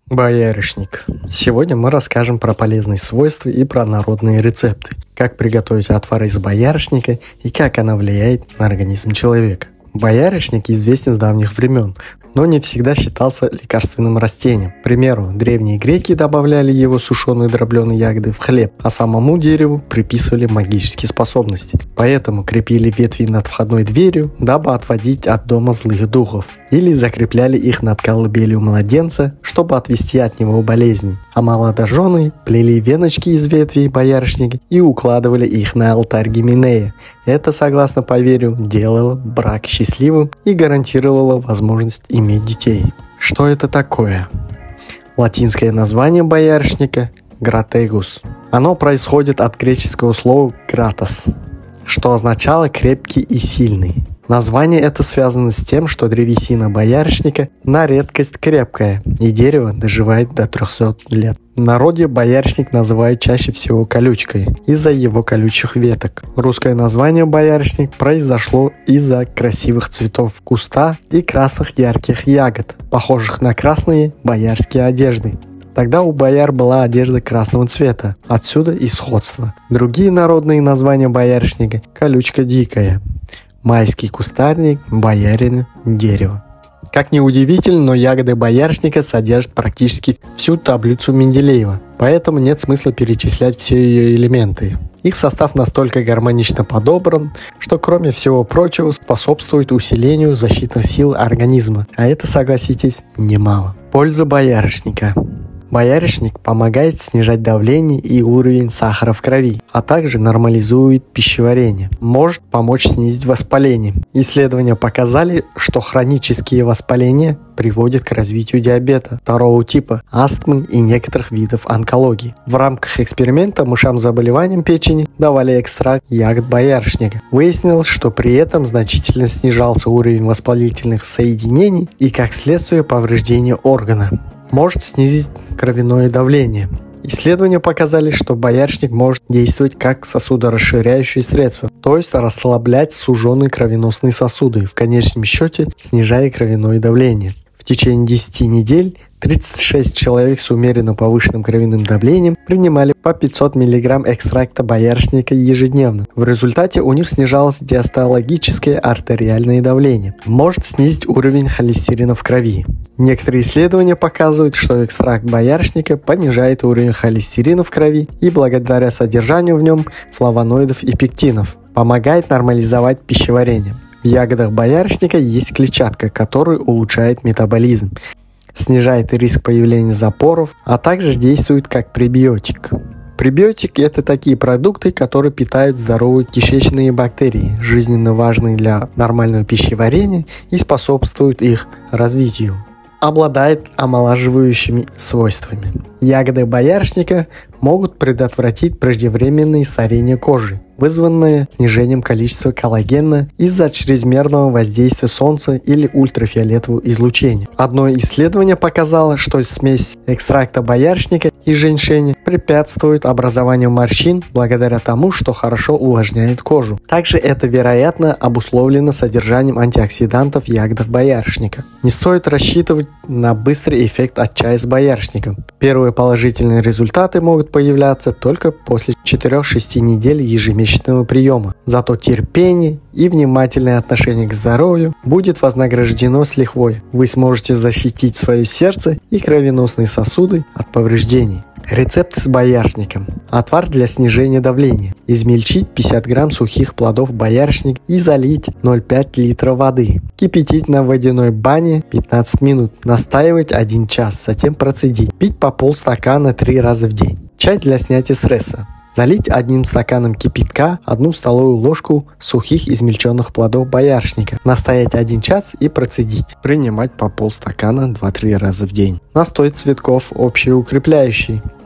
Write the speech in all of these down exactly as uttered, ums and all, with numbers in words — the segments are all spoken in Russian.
Боярышник. Сегодня мы расскажем про полезные свойства и про народные рецепты, как приготовить отвар из боярышника и как она влияет на организм человека. Боярышник известен с давних времен, но не всегда считался лекарственным растением. К примеру, древние греки добавляли его сушеные дробленые ягоды в хлеб, а самому дереву приписывали магические способности. Поэтому крепили ветви над входной дверью, дабы отводить от дома злых духов. Или закрепляли их над колыбелью младенца, чтобы отвести от него болезни. А молодожены плели веночки из ветвей боярышника и укладывали их на алтарь Гименея. Это, согласно поверью, делало брак счастливым и гарантировало возможность иметь детей. Что это такое? Латинское название боярышника – гратегус. Оно происходит от греческого слова «gratos», что означало «крепкий и сильный». Название это связано с тем, что древесина боярышника на редкость крепкая, и дерево доживает до трехсот лет. В народе боярышник называют чаще всего колючкой из-за его колючих веток. Русское название боярышник произошло из-за красивых цветов куста и красных ярких ягод, похожих на красные боярские одежды. Тогда у бояр была одежда красного цвета, отсюда и сходство. Другие народные названия боярышника – колючка дикая, майский кустарник, боярина, дерево. Как ни удивительно, но ягоды боярышника содержат практически всю таблицу Менделеева, поэтому нет смысла перечислять все ее элементы. Их состав настолько гармонично подобран, что, кроме всего прочего, способствует усилению защитных сил организма, а это, согласитесь, немало. Польза боярышника. Боярышник помогает снижать давление и уровень сахара в крови, а также нормализует пищеварение. Может помочь снизить воспаление. Исследования показали, что хронические воспаления приводят к развитию диабета второго типа, астмы и некоторых видов онкологии. В рамках эксперимента мышам с заболеванием печени давали экстракт ягод боярышника. Выяснилось, что при этом значительно снижался уровень воспалительных соединений и, как следствие, повреждение органа. Может снизить кровяное давление. Исследования показали, что боярышник может действовать как сосудорасширяющее средство, то есть расслаблять суженные кровеносные сосуды, в конечном счете снижая кровяное давление. В течение десяти недель тридцать шесть человек с умеренно повышенным кровяным давлением принимали по пятьсот миллиграмм экстракта боярышника ежедневно. В результате у них снижалось диастологическое артериальное давление. Может снизить уровень холестерина в крови. Некоторые исследования показывают, что экстракт боярышника понижает уровень холестерина в крови и благодаря содержанию в нем флавоноидов и пектинов помогает нормализовать пищеварение. В ягодах боярышника есть клетчатка, которая улучшает метаболизм, снижает риск появления запоров, а также действует как пребиотик. Пребиотики – это такие продукты, которые питают здоровые кишечные бактерии, жизненно важные для нормального пищеварения и способствуют их развитию. Обладает омолаживающими свойствами. Ягоды боярышника могут предотвратить преждевременное старение кожи, вызванное снижением количества коллагена из-за чрезмерного воздействия солнца или ультрафиолетового излучения. Одно исследование показало, что смесь экстракта боярышника и женьшеня препятствует образованию морщин благодаря тому, что хорошо увлажняет кожу. Также это, вероятно, обусловлено содержанием антиоксидантов в ягодах боярышника. Не стоит рассчитывать на быстрый эффект от чая с боярышником. Первые положительные результаты могут появляться только после четырёх-шести недель ежемесячного приема. Зато терпение и внимательное отношение к здоровью будет вознаграждено с лихвой. Вы сможете защитить свое сердце и кровеносные сосуды от повреждений. Рецепты с боярышником. Отвар для снижения давления. Измельчить пятьдесят грамм сухих плодов боярышника и залить ноль целых пять десятых литра воды. Кипятить на водяной бане пятнадцать минут. Настаивать один час, затем процедить. Пить по полстакана три раза в день. Чай для снятия стресса. Залить одним стаканом кипятка одну столовую ложку сухих измельченных плодов боярышника. Настоять один час и процедить. Принимать по полстакана два-три раза в день. Настой цветков общеукрепляющий.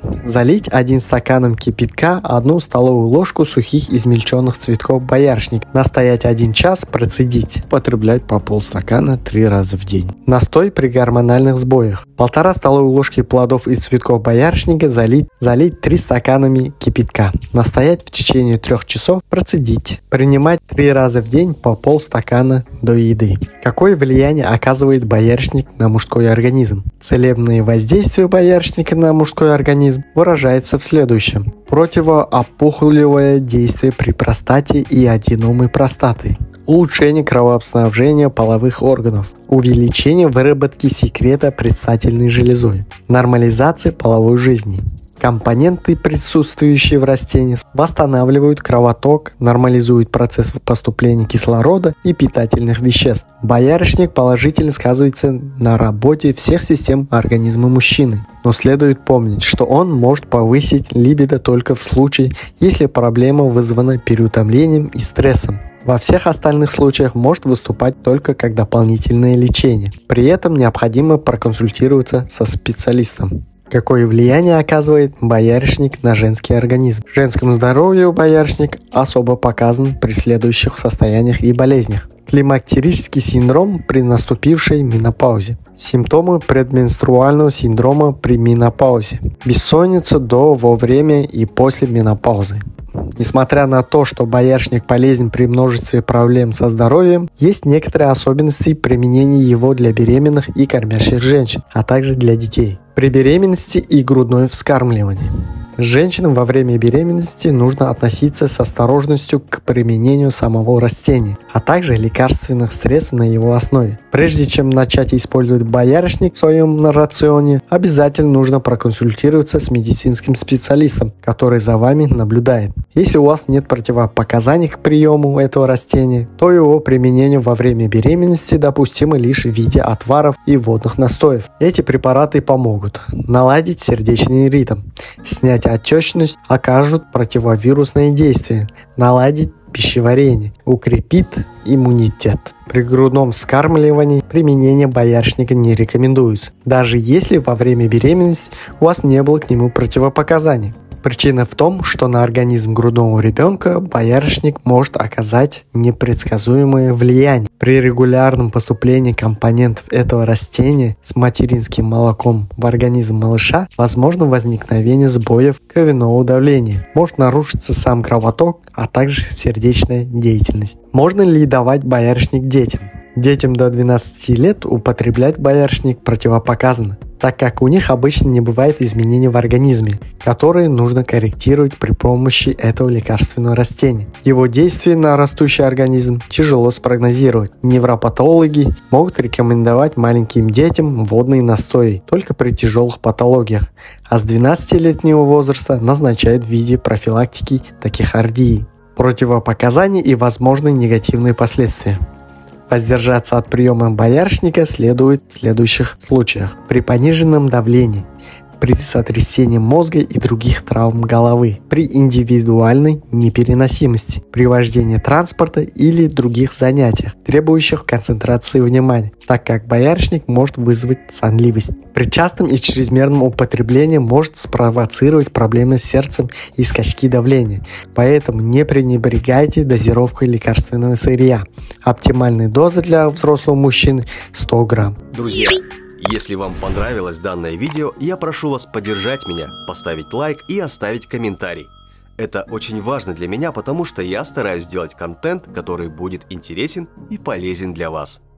Залить одним стаканом кипятка одну столовую ложку сухих измельченных цветков боярышника. Настоять один час, процедить. Употреблять по полстакана три раза в день. Настой при гормональных сбоях. Полтора столовой ложки плодов из цветков боярышника залить, залить три стаканами кипятка. Настоять в течение трех часов, процедить. Принимать три раза в день по полстакана до еды. Какое влияние оказывает боярышник на мужской организм? Целебное воздействие боярышника на мужской организм выражается в следующем. Противоопухолевое действие при простате и аденомы простаты. Улучшение кровоснабжения половых органов. Увеличение выработки секрета предстательной железой. Нормализация половой жизни. Компоненты, присутствующие в растении, восстанавливают кровоток, нормализуют процесс поступления кислорода и питательных веществ. Боярышник положительно сказывается на работе всех систем организма мужчины. Но следует помнить, что он может повысить либидо только в случае, если проблема вызвана переутомлением и стрессом. Во всех остальных случаях может выступать только как дополнительное лечение. При этом необходимо проконсультироваться со специалистом. Какое влияние оказывает боярышник на женский организм? Женскому здоровью боярышник особо показан при следующих состояниях и болезнях. Климактерический синдром при наступившей менопаузе. Симптомы предменструального синдрома при менопаузе. Бессонница до, во время и после менопаузы. Несмотря на то, что боярышник полезен при множестве проблем со здоровьем, есть некоторые особенности применения его для беременных и кормящих женщин, а также для детей. При беременности и грудное вскармливание. Женщинам во время беременности нужно относиться с осторожностью к применению самого растения, а также лекарственных средств на его основе. Прежде чем начать использовать боярышник в своем рационе, обязательно нужно проконсультироваться с медицинским специалистом, который за вами наблюдает. Если у вас нет противопоказаний к приему этого растения, то его применение во время беременности допустимо лишь в виде отваров и водных настоев. Эти препараты помогут наладить сердечный ритм, снять отечность, окажут противовирусное действие, наладить пищеварение, укрепит иммунитет. При грудном вскармливании применение боярышника не рекомендуется, даже если во время беременности у вас не было к нему противопоказаний. Причина в том, что на организм грудного ребенка боярышник может оказать непредсказуемое влияние. При регулярном поступлении компонентов этого растения с материнским молоком в организм малыша возможно возникновение сбоев кровяного давления. Может нарушиться сам кровоток, а также сердечная деятельность. Можно ли давать боярышник детям? Детям до двенадцати лет употреблять боярышник противопоказано, так как у них обычно не бывает изменений в организме, которые нужно корректировать при помощи этого лекарственного растения. Его действие на растущий организм тяжело спрогнозировать. Невропатологи могут рекомендовать маленьким детям водные настои только при тяжелых патологиях, а с двенадцатилетнего возраста назначают в виде профилактики тахикардии. Противопоказания и возможные негативные последствия. Воздержаться от приема боярышника следует в следующих случаях. При пониженном давлении, при сотрясении мозга и других травм головы, при индивидуальной непереносимости, при вождении транспорта или других занятиях, требующих концентрации внимания, так как боярышник может вызвать сонливость. При частом и чрезмерном употреблении может спровоцировать проблемы с сердцем и скачки давления, поэтому не пренебрегайте дозировкой лекарственного сырья. Оптимальная доза для взрослого мужчины сто грамм. Друзья, если вам понравилось данное видео, я прошу вас поддержать меня, поставить лайк и оставить комментарий. Это очень важно для меня, потому что я стараюсь делать контент, который будет интересен и полезен для вас.